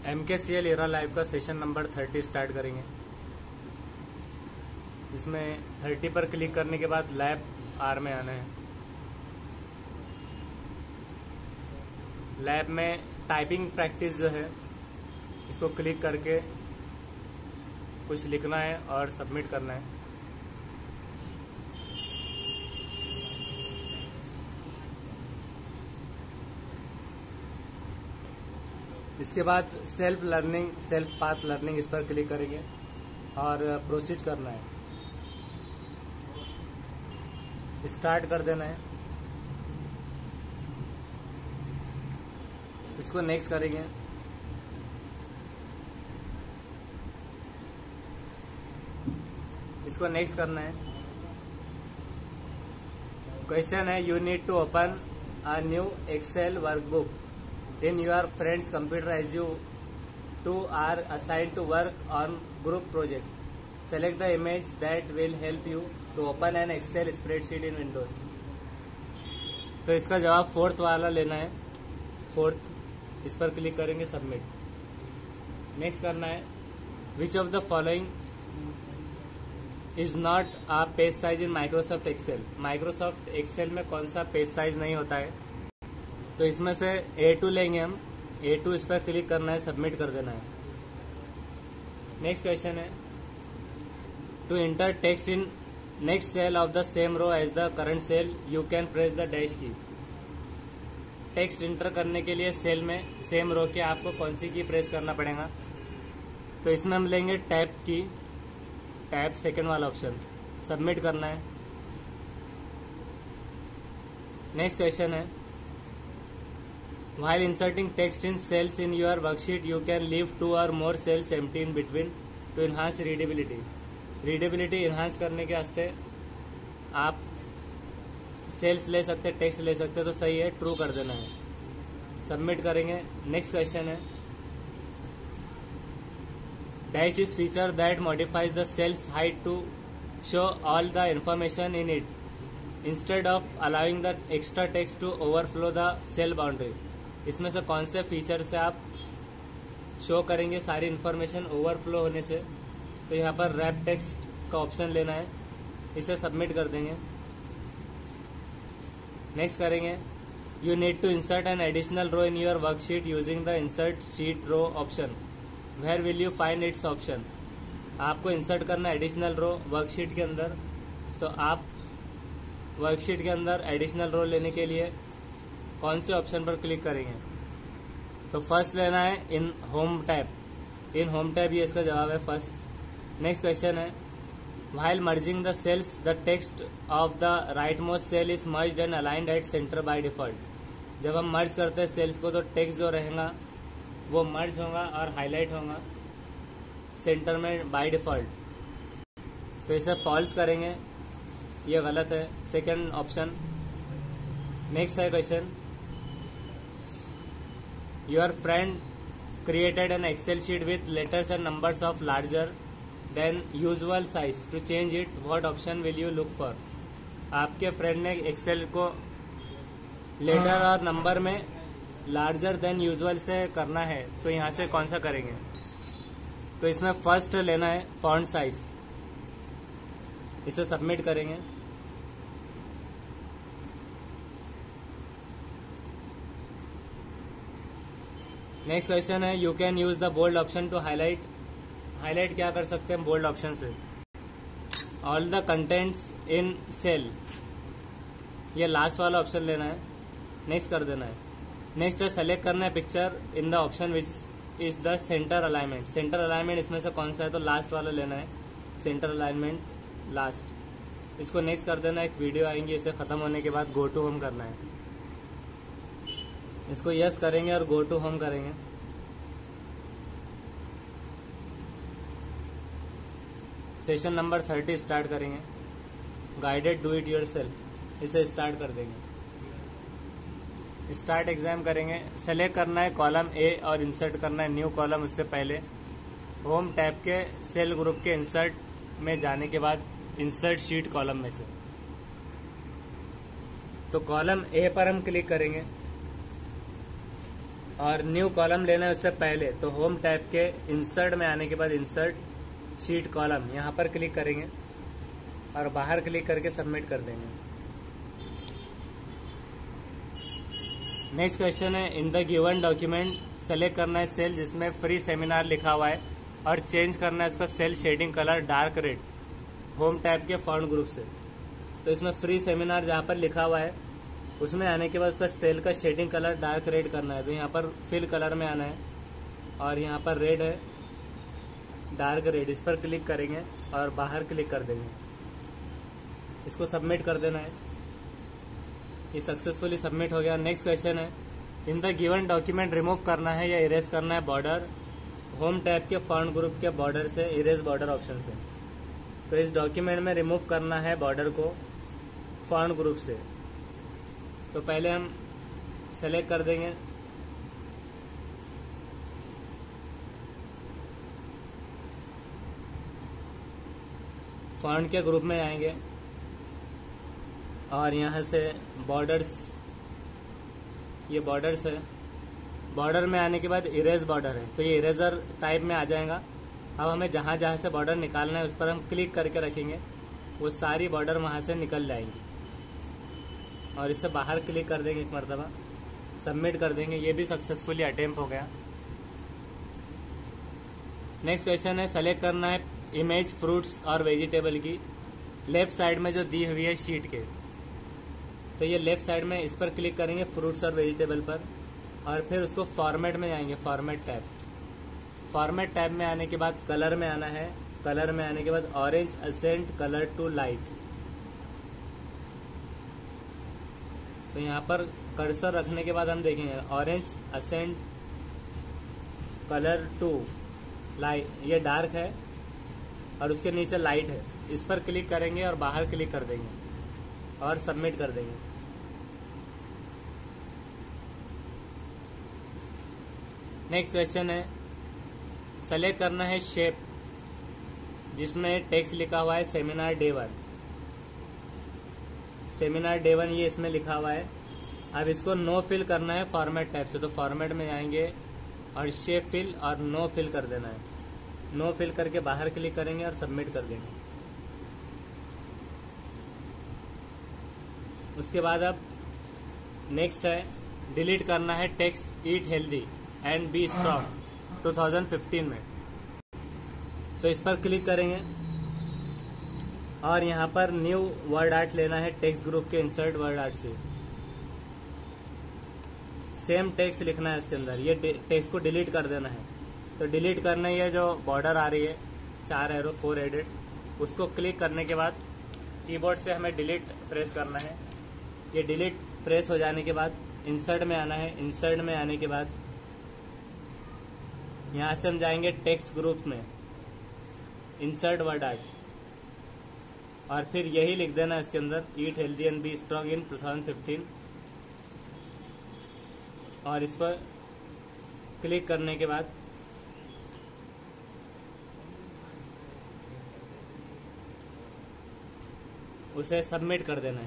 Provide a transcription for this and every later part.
MKCL era live का session number 30 start करेंगे। इसमें 30 पर क्लिक करने के बाद लैब आर में आना है। लैब में टाइपिंग प्रैक्टिस जो है इसको क्लिक करके कुछ लिखना है और सबमिट करना है। इसके बाद self learning, self path learning, इस पर क्लिक करेंगे और प्रोसीड करना है, स्टार्ट कर देना है। इसको नेक्स्ट करेंगे। इसको नेक्स्ट करना है। क्वेश्चन है, you need to open a new Excel workbook in your friend's computer as you two are assigned to work on group project. Select the image that will help you to open an Excel spreadsheet in Windows. तो इसका जवाब fourth वाला लेना है। Fourth, इस पर click करेंगे, submit. Next करना है, which of the following is not a page size in Microsoft Excel. Microsoft Excel में कौन सा पेज साइज नहीं होता है? तो इसमें से A2 लेंगे हम। A2 इस पर क्लिक करना है, सबमिट कर देना है। नेक्स्ट क्वेश्चन है, to enter text in next cell of the same row as the current cell you can press the dash key. Text enter करने के लिए सेल में सेम रो के आपको कौन सी की प्रेस करना पड़ेगा? तो इसमें हम लेंगे टैब की, टैब सेकेंड वाला ऑप्शन, सबमिट करना है। नेक्स्ट क्वेश्चन है, while inserting text in cells in your worksheet you can leave 2 or more cells empty in between to enhance readability. Readability enhance करने के वास्ते आप सेल्स ले सकते, टेक्स्ट ले सकते, तो सही है, ट्रू कर देना है, सबमिट करेंगे। नेक्स्ट क्वेश्चन है, dash is feature that modifies the cells height to show all the information in it instead of allowing the extra text to overflow the cell boundary. इसमें से कौन से फीचर से आप शो करेंगे सारी इन्फॉर्मेशन ओवरफ्लो होने से? तो यहाँ पर रैप टेक्स्ट का ऑप्शन लेना है, इसे सबमिट कर देंगे। नेक्स्ट करेंगे, you need to insert an additional row in your worksheet using the insert sheet row option. Where will you find its option. आपको इंसर्ट करना एडिशनल रो वर्कशीट के अंदर, तो आप वर्कशीट के अंदर एडिशनल रो लेने के लिए कौन से ऑप्शन पर क्लिक करेंगे? तो फर्स्ट लेना है in home tab. In home tab, ये इसका जवाब है फर्स्ट। नेक्स्ट क्वेश्चन है, while merging the cells the text of the right most cell is merged and aligned at center by default. जब हम मर्ज करते हैं सेल्स को तो टेक्स्ट जो रहेगा वो मर्ज होगा और हाईलाइट होगा सेंटर में बाय डिफॉल्ट। तो इसे फॉल्स करेंगे, ये गलत है, सेकेंड ऑप्शन। नेक्स्ट है question, your friend created an Excel sheet with letters and numbers of larger than usual size to change it, what option will you look for. आपके friend ने Excel को letter और number में larger than usual से करना है, तो यहाँ से कौन सा करेंगे? तो इसमें फर्स्ट लेना है फॉन्ट साइज, इसे सबमिट करेंगे। नेक्स्ट क्वेश्चन है, you can use the bold option to highlight. Highlight क्या कर सकते हैं बोल्ड ऑप्शन से? All the contents in cell, ये लास्ट वाला ऑप्शन लेना है, नेक्स्ट कर देना है। नेक्स्ट है, सेलेक्ट करना है picture in the option which is the center alignment. Center alignment इसमें से कौन सा है? तो लास्ट वाला लेना है, सेंटर अलाइनमेंट लास्ट। इसको नेक्स्ट कर देना है। एक वीडियो आएंगी, इसे खत्म होने के बाद गो टू होम करना है। इसको यस करेंगे और गो टू होम करेंगे। सेशन नंबर 30 स्टार्ट करेंगे। गाइडेड डू इट योरसेल्फ, इसे स्टार्ट कर देंगे। स्टार्ट एग्जाम करेंगे। सेलेक्ट करना है कॉलम ए और इंसर्ट करना है न्यू कॉलम। उससे पहले होम टैब के सेल ग्रुप के इंसर्ट में जाने के बाद इंसर्ट शीट कॉलम में से, तो कॉलम ए पर हम क्लिक करेंगे। और न्यू कॉलम लेना है उससे पहले तो होम टैब के इंसर्ट में आने के बाद इंसर्ट शीट कॉलम यहाँ पर क्लिक करेंगे और बाहर क्लिक करके सबमिट कर देंगे। नेक्स्ट क्वेश्चन है, in the given document select करना है सेल जिसमें फ्री सेमिनार लिखा हुआ है और चेंज करना है उसका cell shading colour dark red home tab के फॉन्ट ग्रुप से। तो इसमें फ्री सेमिनार जहाँ पर लिखा हुआ है उसमें आने के बाद उसका सेल का शेडिंग कलर डार्क रेड करना है। तो यहाँ पर फिल कलर में आना है और यहाँ पर रेड है डार्क रेड, इस पर क्लिक करेंगे और बाहर क्लिक कर देंगे। इसको सबमिट कर देना है। ये सक्सेसफुली सबमिट हो गया। नेक्स्ट क्वेश्चन है, in the given document remove करना है या इरेज करना है बॉर्डर होम टैब के फॉन्ट ग्रुप के बॉर्डर से इरेज बॉर्डर ऑप्शन से। तो इस डॉक्यूमेंट में रिमूव करना है बॉर्डर को फॉन्ट ग्रुप से। तो पहले हम सेलेक्ट कर देंगे फॉन्ट के ग्रुप में आएंगे और यहाँ से बॉर्डर्स, ये बॉर्डर्स है। बॉर्डर में आने के बाद इरेज बॉर्डर है तो ये इरेजर टाइप में आ जाएगा। अब हमें जहाँ जहाँ से बॉर्डर निकालना है उस पर हम क्लिक करके रखेंगे, वो सारी बॉर्डर वहाँ से निकल जाएंगी और इसे बाहर क्लिक कर देंगे एक मरतबा, सबमिट कर देंगे। ये भी सक्सेसफुली अटेम्प्ट हो गया। नेक्स्ट क्वेश्चन है, सेलेक्ट करना है इमेज फ्रूट्स और वेजिटेबल की लेफ्ट साइड में जो दी हुई है शीट के। तो ये लेफ्ट साइड में इस पर क्लिक करेंगे फ्रूट्स और वेजिटेबल पर और फिर उसको फॉर्मेट में जाएंगे, फॉर्मेट टैब। फॉर्मेट टैब में आने के बाद कलर में आना है, कलर में आने के बाद orange accent colour to light. तो यहाँ पर कर्सर रखने के बाद हम देखेंगे orange accent colour to light, ये डार्क है और उसके नीचे लाइट है। इस पर क्लिक करेंगे और बाहर क्लिक कर देंगे और सबमिट कर देंगे। नेक्स्ट क्वेश्चन है, सेलेक्ट करना है शेप जिसमें टेक्स्ट लिखा हुआ है सेमिनार डे 1। सेमिनार डे 1 ये इसमें लिखा हुआ है। अब इसको नो फिल करना है फॉर्मेट टैब से। तो फॉर्मेट में जाएंगे और शेप फिल और नो फिल कर देना है। नो फिल करके बाहर क्लिक करेंगे और सबमिट कर देंगे। उसके बाद अब नेक्स्ट है, डिलीट करना है text eat healthy and be strong 2015 में। तो इस पर क्लिक करेंगे और यहाँ पर न्यू वर्ड आर्ट लेना है टेक्स्ट ग्रुप के इंसर्ट वर्ड आर्ट से। सेम टेक्स्ट लिखना है उसके अंदर, ये टेक्स्ट को डिलीट कर देना है। तो डिलीट करना है, ये जो बॉर्डर आ रही है 4 एरो 4 एडेड, उसको क्लिक करने के बाद कीबोर्ड से हमें डिलीट प्रेस करना है। ये डिलीट प्रेस हो जाने के बाद इंसर्ट में आना है। इंसर्ट में आने के बाद यहाँ से हम जाएंगे टेक्स्ट ग्रुप में, इंसर्ट वर्ड आर्ट, और फिर यही लिख देना है इसके अंदर eat healthy and be strong in 2015। और इस पर क्लिक करने के बाद उसे सबमिट कर देना है।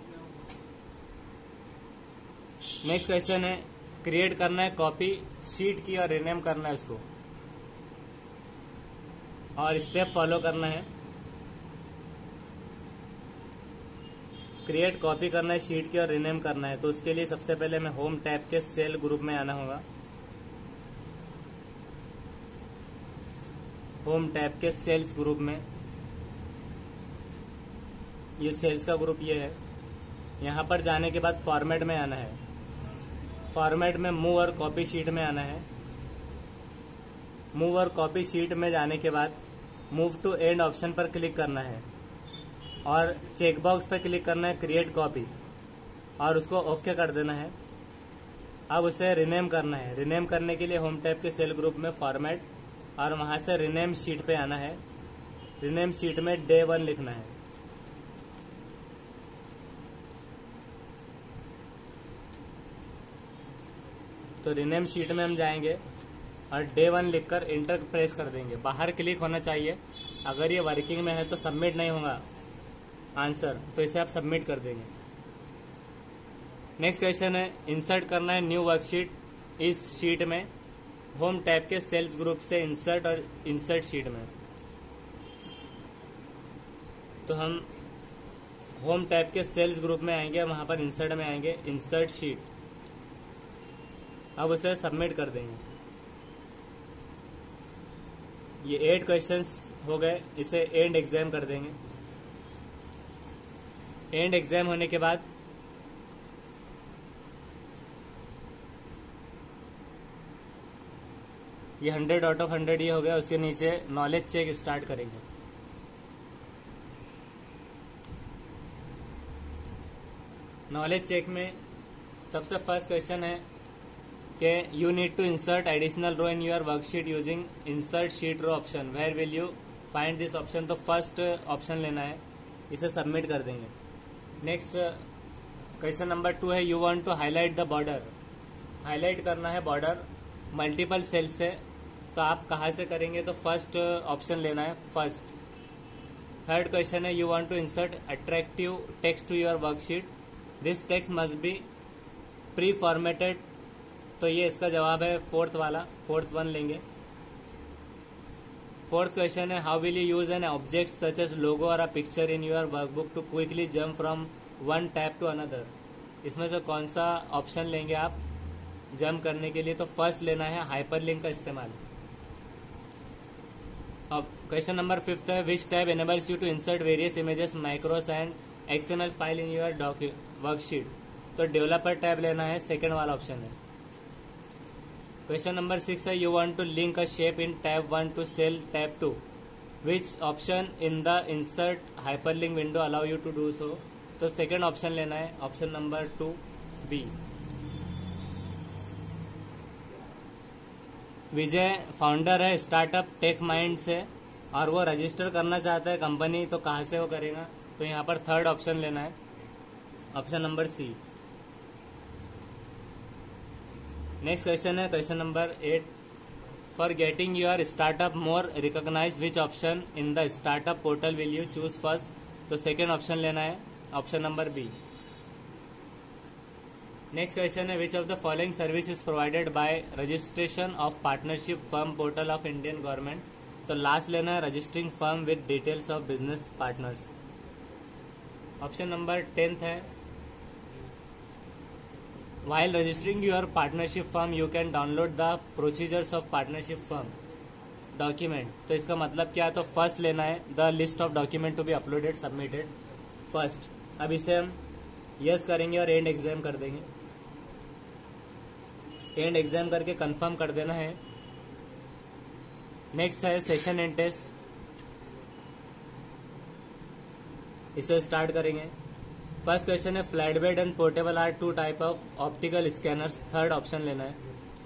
नेक्स्ट क्वेश्चन है, क्रिएट करना है कॉपी शीट की और रीनेम करना है उसको और स्टेप फॉलो करना है। क्रिएट कॉपी करना है शीट की और रीनेम करना है। तो उसके लिए सबसे पहले हमें होम टैब के सेल ग्रुप में आना होगा। होम टैब के सेल्स ग्रुप में, ये सेल्स का ग्रुप ये है। यहाँ पर जाने के बाद फॉर्मेट में आना है। फॉर्मेट में मूव और कॉपी शीट में आना है। मूव और कॉपी शीट में जाने के बाद मूव टू एंड ऑप्शन पर क्लिक करना है और चेकबॉक्स पर क्लिक करना है क्रिएट कॉपी और उसको ओके कर देना है। अब उसे रीनेम करना है। रीनेम करने के लिए होम टैब के सेल ग्रुप में फॉर्मेट और वहाँ से रीनेम शीट पे आना है। रीनेम शीट में डे 1 लिखना है। तो रीनेम शीट में हम जाएंगे और डे 1 लिखकर इंटर प्रेस कर देंगे। बाहर क्लिक होना चाहिए। अगर ये वर्किंग में है तो सबमिट नहीं होगा आंसर, तो इसे आप सबमिट कर देंगे। नेक्स्ट क्वेश्चन है, इंसर्ट करना है न्यू वर्कशीट इस शीट में होम टैब के सेल्स ग्रुप से इंसर्ट और इंसर्ट शीट में। तो हम होम टैब के सेल्स ग्रुप में आएंगे, वहाँ पर इंसर्ट में आएंगे, इंसर्ट शीट। अब उसे सबमिट कर देंगे। ये 8 क्वेश्चंस हो गए, इसे एंड एग्जाम कर देंगे। एंड एग्जाम होने के बाद ये 100 आउट ऑफ 100 ये हो गया। उसके नीचे नॉलेज चेक स्टार्ट करेंगे। नॉलेज चेक में सबसे फर्स्ट क्वेश्चन है कि you need to insert additional row in your worksheet using insert sheet row option, where will you find this option. तो फर्स्ट ऑप्शन लेना है, इसे सबमिट कर देंगे। नेक्स्ट क्वेश्चन नंबर 2 है you want to highlight the border. Highlight करना है border multiple cells से, तो आप कहाँ से करेंगे? तो फर्स्ट ऑप्शन लेना है, फर्स्ट। थर्ड क्वेश्चन है you want to insert attractive text to your worksheet, this text must be preformatted. तो ये इसका जवाब है फोर्थ वाला, फोर्थ वन लेंगे। फोर्थ क्वेश्चन है how will you use an object such as logo और a picture in your workbook to quickly jump from one tab to another. इसमें से कौन सा ऑप्शन लेंगे आप जंप करने के लिए? तो फर्स्ट लेना है, हाइपरलिंक का इस्तेमाल। अब क्वेश्चन नंबर 5 है which tab enables you to insert various images, macros and XML file in your worksheet. तो डेवलपर टैब लेना है, सेकेंड वाला ऑप्शन है। क्वेश्चन नंबर 6 है you want to link a shape in tab 1 to cell tab 2, which option in the insert hyperlink window allow you to do so. तो second option लेना है, option number 2B। Vijay founder है startup tech mind से और वो register करना चाहता है कंपनी, तो कहाँ से वो करेगा? तो यहाँ पर थर्ड ऑप्शन लेना है, option number C। Next question है question number 8 for getting your startup more recognise which option in the startup portal will you choose first. तो सेकेंड ऑप्शन लेना है, option number B। Next question है which of the following service is provided by registration of partnership firm portal of Indian government. तो last लेना है registering firm with details of business partners. Option number 10 है while registering your partnership firm you can download the procedures of partnership firm document। तो इसका मतलब क्या है? तो फर्स्ट लेना है the list of document to be uploaded submitted, first. अब इसे हम यस करेंगे और एंड एग्जाम कर देंगे। एंड एग्जाम करके कंफर्म कर देना है। नेक्स्ट है सेशन एंड टेस्ट, इसे स्टार्ट करेंगे। फर्स्ट क्वेश्चन है flat bed and portable are 2 type of optical scanners, third option लेना है।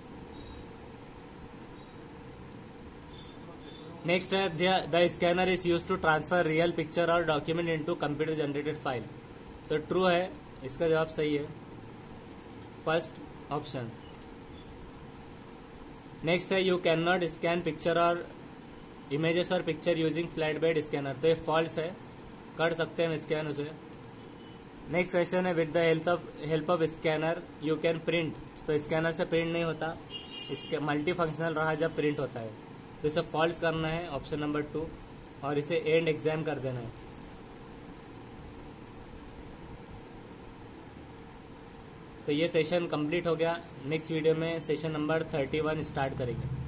नेक्स्ट है the scanner is use to transfer real picture और document into computer generated file. तो true है, इसका जवाब सही है, फर्स्ट ऑप्शन। नेक्स्ट है you can not scan picture और इमेजेस और picture using flat bed scanner. तो ये फॉल्स है, कर सकते हैं हम स्कैन उसे। नेक्स्ट क्वेश्चन है with the help of scanner you can print. तो स्कैनर से प्रिंट नहीं होता, इसके मल्टी फंक्शनल रहा जब प्रिंट होता है। तो इसे फॉल्स करना है, ऑप्शन नंबर 2, और इसे एंड एग्जाम कर देना है। तो ये सेशन कंप्लीट हो गया। नेक्स्ट वीडियो में सेशन नंबर 31 स्टार्ट करेंगे।